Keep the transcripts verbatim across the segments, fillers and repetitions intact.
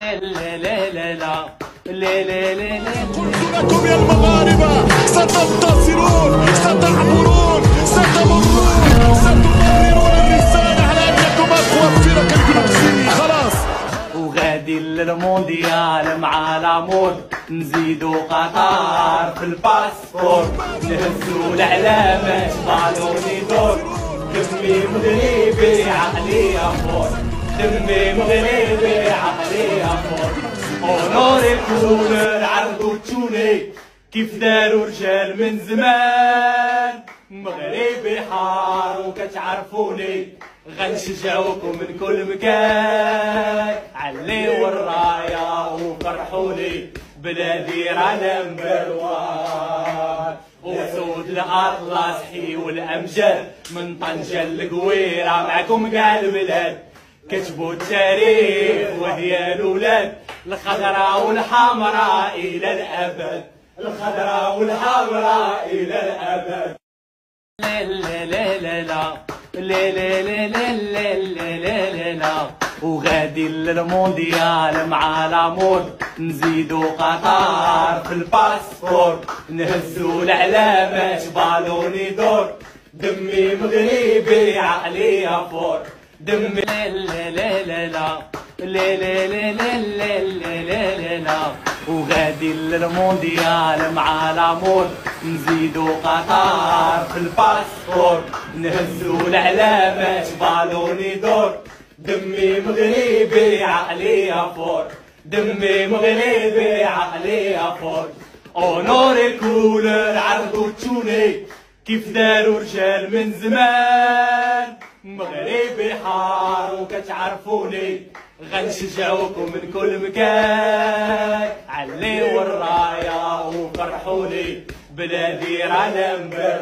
لا لا لا لا لا لا لا قلت لكم يا المغاربة ستنتصرون، ستعبرون، ستمرون، ستمررون الرسالة على أنكم أقوى فرق الجنوب. خلاص. وغادي للمونديال مع العمود، نزيدو قطر في الباسبور، نهزو العلامات بالون يدور، دمي مغربي عقلي أفور، دمي مغربي عقلي أفور. اونوري كولر عرضو تشوني كيف داروا رجال من زمان، مغربي حار وكتعرفوني غنشجعوكم من كل مكان، عليو الراية وفرحوني بلادي رانا نمبر وان، وسود الاطلس حيو الامجاد من طنجة للقويرة معكم كاع البلاد، كتبوا التاريخ وهي الاولاد الخضراء والحمراء الى الابد، الخضراء والحمراء الى الابد. لا لا لا لا لا لا لا لا لا لا لا لا وغادي للمونديال مع العمود، نزيدو قطر في الباسبور، نهزو العلامات بالون يدور، دمي مغربي عقلي أفور، دمي لا لا لا لا لا لا لا لا لا لا لا لا وغادي للمونديال مع العمود، نزيدو قطر في الباسبور، نهزو العلامات بالون يدور، دمي مغربي عقلي أفور، دمي مغربي عقلي أفور. اونوري كولر عرضو تشوني كيف داروا رجال من زمان، مغربي حار وكتعرفوني غنشجعوكم من كل مكان، عليو الراية وفرحوني بلادي رانا نمبر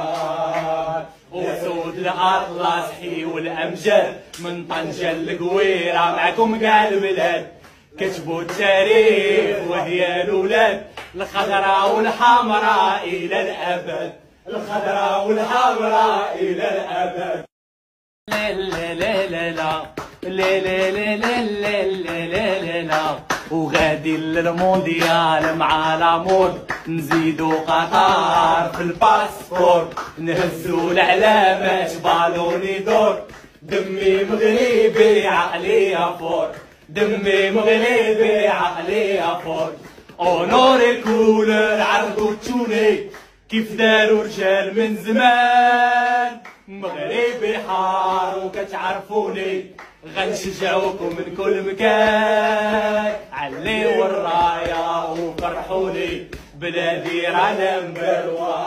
وان، وسود الاطلس حيو الامجاد من طنجة للقويرة معكم كاع البلاد، كتبوا التاريخ وهي الاولاد الخضراء والحمراء الى الابد، الخضراء والحمراء الى الابد. لا لا لا لا لا لا لا لا لا لا لا لا وغادي للمونديال مع العمود، نزيدو قطر في الباسبور، نهزو العلامات بالون يدور، دمي مغربي عقلي أفور، دمي مغربي عقلي أفور. اونوري كولر عرضو تشوني كيف داروا رجال من زمان، مغربي حار وكتعرفوني غنشجعوكم من كل مكان، عليو الراية وفرحوني بلادي رانا نمبر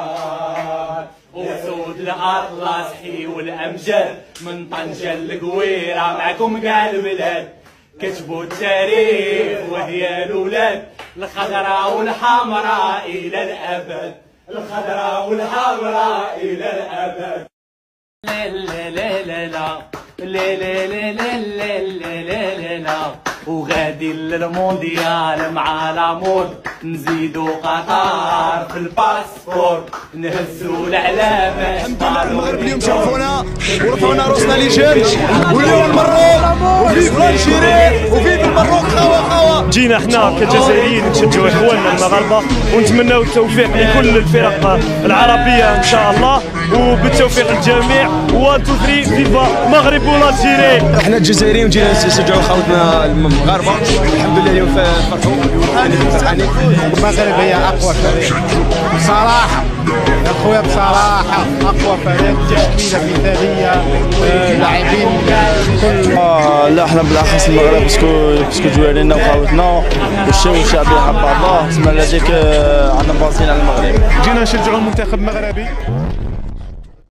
وان، وسود الاطلس حيو الامجاد من طنجة للقويرة معكم كاع البلاد، كتبوا التاريخ وهي الاولاد الخضراء والحمراء الى الابد، الخضراء والحمراء الى الابد. لا لا لا لا لا لا لا لا لا لا لا لا وغادي للمونديال مع العمود، نزيدو قطر في الباسبور، نهزو العلامات. الحمد لله المغرب اليوم شرفونا ورفعونا روسنا لجان، واليوم المروك وفي الجزائر وفي المروك خوا خوا. جينا حنا كجزائريين نشجعوا اخواننا المغاربه ونتمناو التوفيق لكل الفرق العربيه ان شاء الله، وبالتوفيق للجميع. واحد اثنين ثلاثة فيفا مغرب والجزائر. احنا الجزائريين وجينا نشجعوا خوتنا المغاربه، الحمد لله اليوم فرحوا فرحانين. المغرب هي اقوى فريق بصراحه يا خويا، بصراحه اقوى فريق، تشكيله مثاليه، لاعبين كل آه لا احنا بالاخص المغرب باسكو باسكو جوارينا وخاوتنا والشعب الشعبي حب الله، تسمى لذلك عندنا باصين على المغرب. جينا نشجعوا المنتخب المغربي.